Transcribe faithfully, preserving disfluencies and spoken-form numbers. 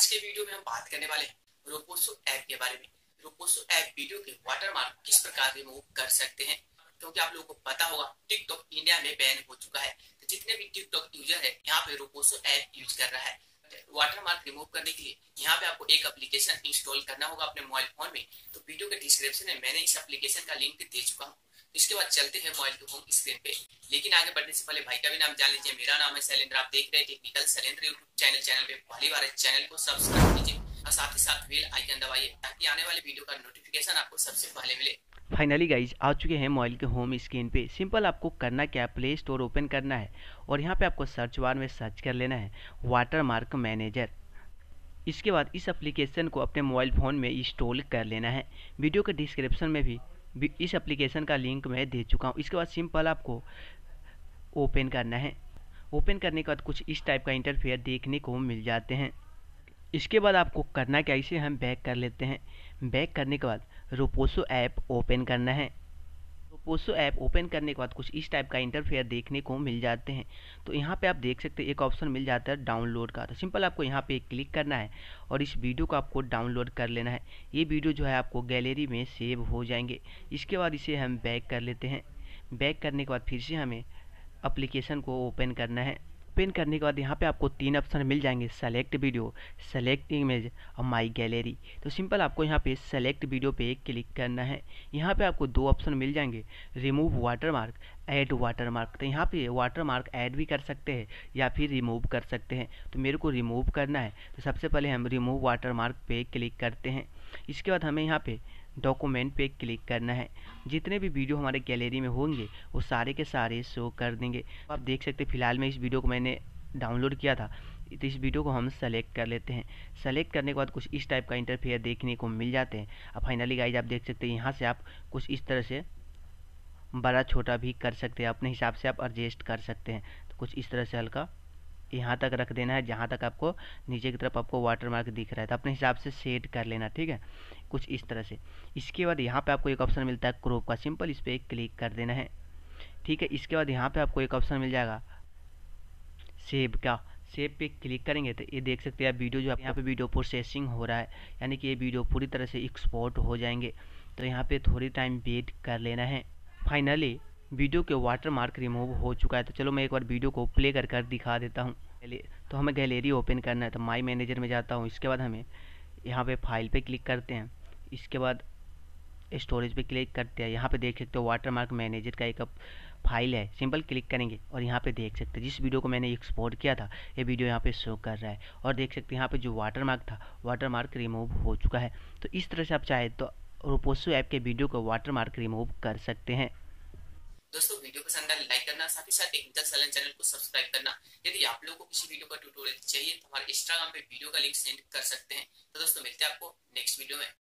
आज के वीडियो में हम बात करने वाले हैं रोपोसो ऐप के बारे में। रोपोसो ऐप वीडियो के वाटरमार्क किस प्रकार रिमूव कर सकते हैं, क्योंकि आप लोगों को पता होगा टिकटॉक इंडिया में बैन हो चुका है। तो जितने भी टिकटॉक यूजर है यहाँ पे रोपोसो ऐप यूज कर रहा है। वाटरमार्क रिमूव करने के लिए यहाँ पे आपको एक एप्लीकेशन इंस्टॉल करना होगा अपने मोबाइल फोन में। तो वीडियो के डिस्क्रिप्शन में मैंने इस एप्लीकेशन का लिंक दे चुका हूँ। इसके बाद चलते हैं मोबाइल के होम स्क्रीन पे। लेकिन आगे बढ़ने से पहले भाई का भी नाम जान लीजिए। मेरा नाम है शैलेंद्र, आप देख रहे हैं technical Shailendra YouTube channel. Channel पे पहली बार है, चैनल को सब्सक्राइब कीजिए और साथ ही साथ बेल आइकन दबाइए ताकि आने वाले वीडियो का नोटिफिकेशन आपको सबसे पहले मिले। फाइनली गाइज आ चुके हैं मोबाइल के होम स्क्रीन पे। सिंपल आपको करना क्या, प्ले स्टोर ओपन करना है और यहाँ पे आपको सर्च बार में सर्च कर लेना है वाटरमार्क मैनेजर। इसके बाद इस एप्लीकेशन को अपने मोबाइल फ़ोन में इंस्टॉल कर लेना है। वीडियो के डिस्क्रिप्शन में भी इस एप्लीकेशन का लिंक मैं दे चुका हूँ। इसके बाद सिंपल आपको ओपन करना है। ओपन करने के बाद कुछ इस टाइप का इंटरफेयर देखने को मिल जाते हैं। इसके बाद आपको करना क्या, इसे हम बैक कर लेते हैं। बैक करने के बाद रोपोसो ऐप ओपन करना है। रोपोसो ऐप ओपन करने के बाद कुछ इस टाइप का इंटरफेयर देखने को मिल जाते हैं। तो यहाँ पे आप देख सकते हैं एक ऑप्शन मिल जाता है डाउनलोड का। तो सिंपल आपको यहाँ पे क्लिक करना है और इस वीडियो को आपको डाउनलोड कर लेना है। ये वीडियो जो है आपको गैलरी में सेव हो जाएंगे। इसके बाद इसे हम बैक कर लेते हैं। बैक करने के बाद फिर से हमें एप्लीकेशन को ओपन करना है। ओपन करने के बाद यहाँ पे आपको तीन ऑप्शन मिल जाएंगे, सेलेक्ट वीडियो, सेलेक्ट इमेज और माई गैलरी। तो सिंपल आपको यहाँ पे सेलेक्ट वीडियो पे क्लिक करना है। यहाँ पे आपको दो ऑप्शन मिल जाएंगे, रिमूव वाटरमार्क, ऐड वाटरमार्क। तो यहाँ पे वाटरमार्क ऐड भी कर सकते हैं या फिर रिमूव कर सकते हैं। तो मेरे को रिमूव करना है, तो सबसे पहले हम रिमूव वाटरमार्क पे क्लिक करते हैं। इसके बाद हमें यहाँ पे डॉक्यूमेंट पे क्लिक करना है। जितने भी वीडियो हमारे गैलरी में होंगे वो सारे के सारे शो कर देंगे। आप देख सकते हैं फिलहाल में इस वीडियो को मैंने डाउनलोड किया था, तो इस वीडियो को हम सेलेक्ट कर लेते हैं। सेलेक्ट करने के बाद कुछ इस टाइप का इंटरफेयर देखने को मिल जाते हैं। अब फाइनली गाइज आप देख सकते हैं यहाँ से आप कुछ इस तरह से बड़ा छोटा भी कर सकते हैं, अपने हिसाब से आप एडजस्ट कर सकते हैं। तो कुछ इस तरह से हल्का यहाँ तक रख देना है जहाँ तक आपको नीचे की तरफ आपको वाटरमार्क दिख रहा है। तो अपने हिसाब से सेट कर लेना, ठीक है, कुछ इस तरह से। इसके बाद यहाँ पे आपको एक ऑप्शन मिलता है क्रॉप का, सिंपल इस पर क्लिक कर देना है, ठीक है। इसके बाद यहाँ पे आपको एक ऑप्शन मिल जाएगा सेव का। सेव पे क्लिक करेंगे तो ये देख सकते हैं आप वीडियो जो यहाँ पे वीडियो प्रोसेसिंग हो रहा है, यानी कि ये वीडियो पूरी तरह से एक्सपोर्ट हो जाएंगे। तो यहाँ पे थोड़ी टाइम वेट कर लेना है। फाइनली वीडियो के वाटरमार्क रिमूव हो चुका है। तो चलो मैं एक बार वीडियो को प्ले कर कर दिखा देता हूँ। तो हमें गैलरी ओपन करना है, तो माई मैनेजर में जाता हूँ। इसके बाद हमें यहाँ पे फाइल पे क्लिक करते हैं। इसके बाद स्टोरेज पे क्लिक करते हैं। यहाँ पे देख सकते हो वाटरमार्क मैनेजर का एक फाइल है, सिंपल क्लिक करेंगे और यहाँ पे देख सकते हैं जिस वीडियो को मैंने एक्सपोर्ट किया था ये वीडियो यहाँ पे शो कर रहा है। और देख सकते हैं यहाँ पे जो वाटरमार्क था वाटरमार्क रिमूव हो चुका है। तो इस तरह से आप चाहे तो रोपोसो ऐप के वीडियो को वाटरमार्क रिमूव कर सकते हैं। दोस्तों वीडियो पसंद आए लाइक करना, साथ ही साथ टेक्निकल शैलेंद्र चैनल को सब्सक्राइब करना। यदि आप लोगों को किसी वीडियो का ट्यूटोरियल चाहिए तो हमारे इंस्टाग्राम पे वीडियो का लिंक सेंड कर सकते हैं। तो दोस्तों मिलते हैं आपको नेक्स्ट वीडियो में।